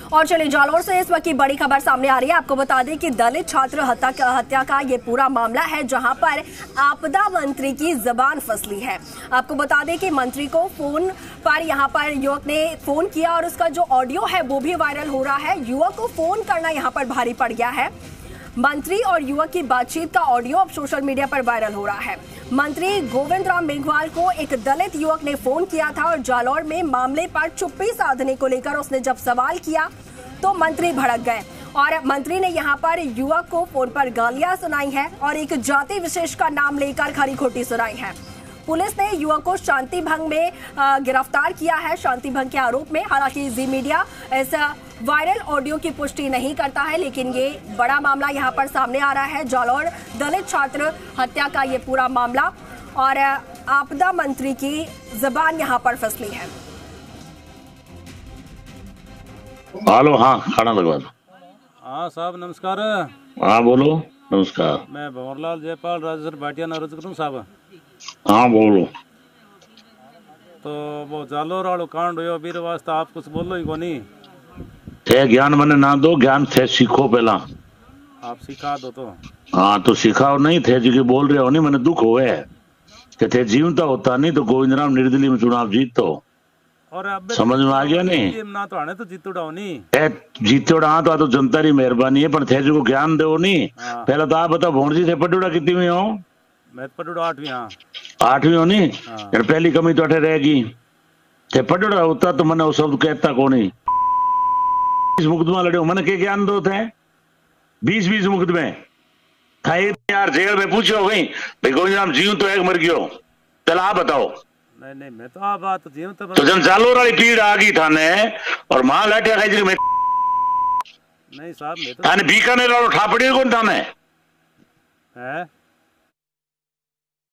और चलिए जालौर से इस वक्त की बड़ी खबर सामने आ रही है। आपको बता दें कि दलित छात्र हत्या का ये पूरा मामला है, जहां पर आपदा मंत्री की जबान फसली है। आपको बता दें कि मंत्री को फोन पर यहां पर युवक ने फोन किया और उसका जो ऑडियो है वो भी वायरल हो रहा है। युवक को फोन करना यहां पर भारी पड़ गया है। मंत्री और युवक की बातचीत का ऑडियो अब सोशल मीडिया पर वायरल हो रहा है। मंत्री गोविंद राम मेघवाल को एक दलित युवक ने फोन किया था और जालौर में मामले पर चुप्पी साधने को लेकर उसने जब सवाल किया तो मंत्री भड़क गए और मंत्री ने यहां पर युवक को फोन पर गालियां सुनाई है और एक जाति विशेष का नाम लेकर खरी खोटी सुनाई है। पुलिस ने युवक को शांति भंग में गिरफ्तार किया है, शांति भंग के आरोप में। हालांकि जी मीडिया इस वायरल ऑडियो की पुष्टि नहीं करता है, लेकिन ये बड़ा मामला यहां पर सामने आ रहा है। जालौर दलित छात्र हत्या का ये पूरा मामला और आपदा मंत्री की जबान यहां पर फंसली है। हेलो, हाँ खाना लगवा दो। हाँ साहब नमस्कार। हाँ बोलो। नमस्कार, मैं भंवरलाल जयपाल राजेश्वर भाटिया नाराज करूँ साहब। हाँ बोलो। तो वो जालोर वालों कांड हुआ वीर वास्ते आप कुछ बोलो ही को नहीं। थे ज्ञान मैंने ना दो, ज्ञान थे सीखो पहला। आप सिखा दो तो। हाँ तो सिखाओ नहीं थे जी बोल रहे हो नहीं, मैंने दुख हुए कि थे जीवता होता नहीं तो गोविंद राम निर्दलीय में चुनाव जीत तो। और अब समझ में आ गया नहीं? ना तो आने तो जीतोड़ा नहीं जीतोड़ा तो जनता की मेहरबानी है, पर थे जो ज्ञान दो नहीं। पहले तो आप बताओ भोंडजी थे पटोड़ा कितनी में हो? मैं पटोड़ा 8वीं। हाँ 8वीं हो नहीं? पहली कमी तो अठे रहेगी। थे पटोड़ा होता तो मैंने वो शब्द कहता को नहीं। 20 मुकदमा लड़े मैंने के ज्ञान दो थे? 20 मुकदमे था यार, जेल में पूछो गई भाई गोविंद राम जीव तो एक मर गयो, चल आप बताओ। नहीं मैं तो आप बात जीव तो जन जालोर वाली पीड़ आ गई थाने और मां लाठिया खाई में नहीं साहब मैं तो थाने बीकानेर वालों ठापड़ी कौन थाने है